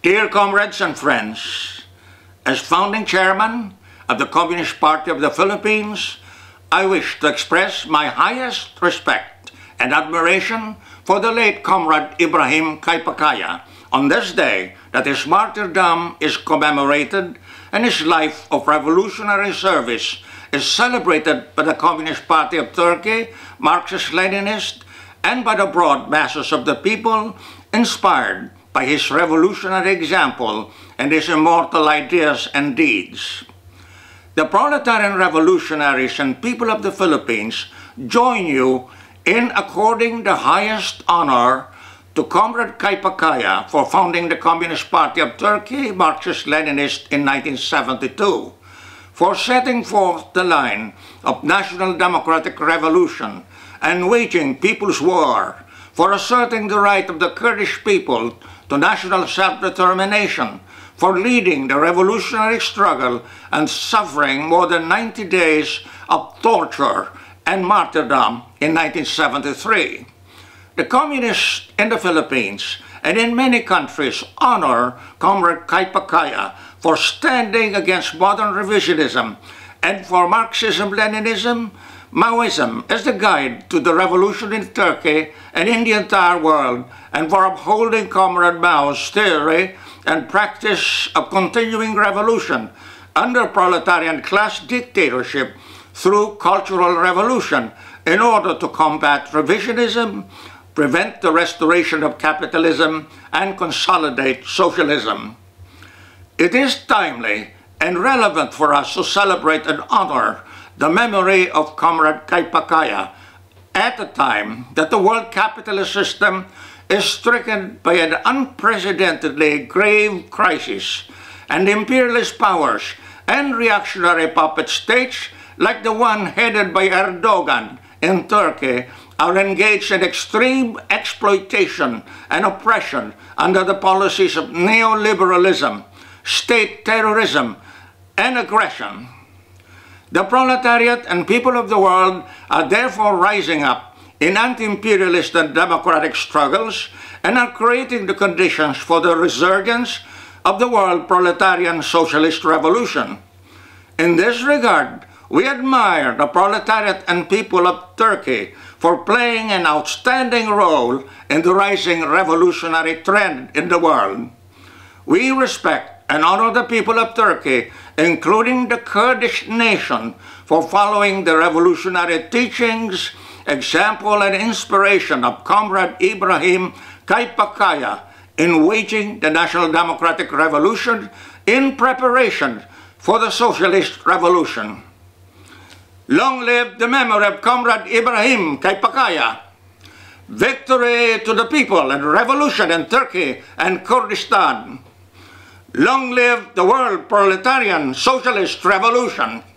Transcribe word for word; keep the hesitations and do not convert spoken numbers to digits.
Dear comrades and friends, as founding chairman of the Communist Party of the Philippines, I wish to express my highest respect and admiration for the late Comrade Ibrahim Kaypakkaya on this day that his martyrdom is commemorated and his life of revolutionary service is celebrated by the Communist Party of Turkey-Marxist-Leninist and by the broad masses of the people inspired by his revolutionary example and his immortal ideas and deeds. The proletarian revolutionaries and people of the Philippines join you in according the highest honor to Comrade Kaypakkaya for founding the Communist Party of Turkey-Marxist-Leninist in nineteen seventy-two, for setting forth the line of national democratic revolution and waging people's war, for asserting the right of the Kurdish people to national self-determination, for leading the revolutionary struggle and suffering more than ninety days of torture and martyrdom in nineteen seventy-three. The communists in the Philippines and in many countries honor Comrade Kaypakkaya for standing against modern revisionism and for Marxism-Leninism, Maoism as the guide to the revolution in Turkey and in the entire world, and for upholding Comrade Mao's theory and practice of continuing revolution under proletarian class dictatorship through cultural revolution in order to combat revisionism, prevent the restoration of capitalism, and consolidate socialism. It is timely and relevant for us to celebrate and honor the memory of Comrade Kaypakkaya at a time that the world capitalist system is stricken by an unprecedentedly grave crisis, and imperialist powers and reactionary puppet states like the one headed by Erdogan in Turkey are engaged in extreme exploitation and oppression under the policies of neoliberalism, state terrorism, and aggression. The proletariat and people of the world are therefore rising up in anti-imperialist and democratic struggles and are creating the conditions for the resurgence of the world proletarian socialist revolution. In this regard, we admire the proletariat and people of Turkey for playing an outstanding role in the rising revolutionary trend in the world. We respect and honor the people of Turkey, including the Kurdish nation, for following the revolutionary teachings, example, and inspiration of Comrade Ibrahim Kaypakkaya in waging the national democratic revolution in preparation for the socialist revolution. Long live the memory of Comrade Ibrahim Kaypakkaya. Victory to the people and revolution in Turkey and Kurdistan. Long live the world proletarian socialist revolution.